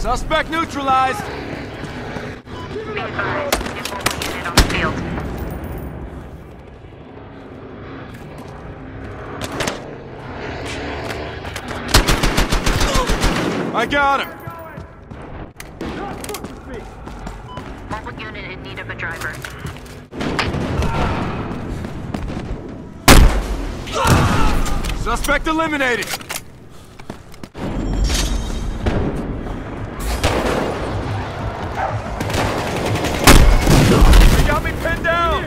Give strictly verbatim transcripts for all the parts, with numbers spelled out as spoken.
Suspect neutralized. Be advised, new mobile unit on the field. I got him. Mobile unit in need of a driver. Suspect eliminated. They got me pinned down.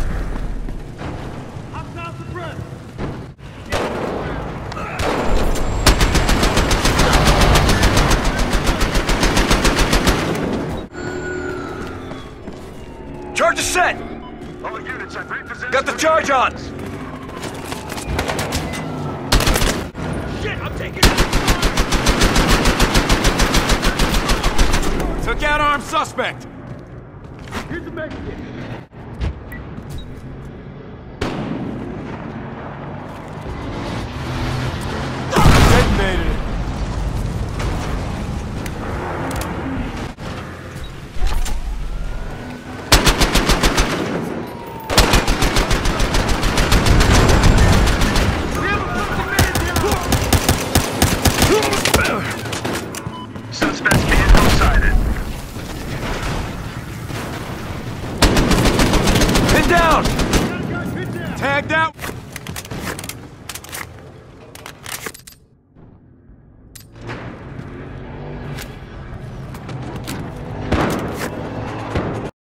I'm south of breath. Charge is set. All units have repossessed. Got the charge on. Shit, I'm taking it. Took out armed suspect. Here's the Mexican. Detonated it. Suspects vehicle sighted. Pinned down. Tagged out.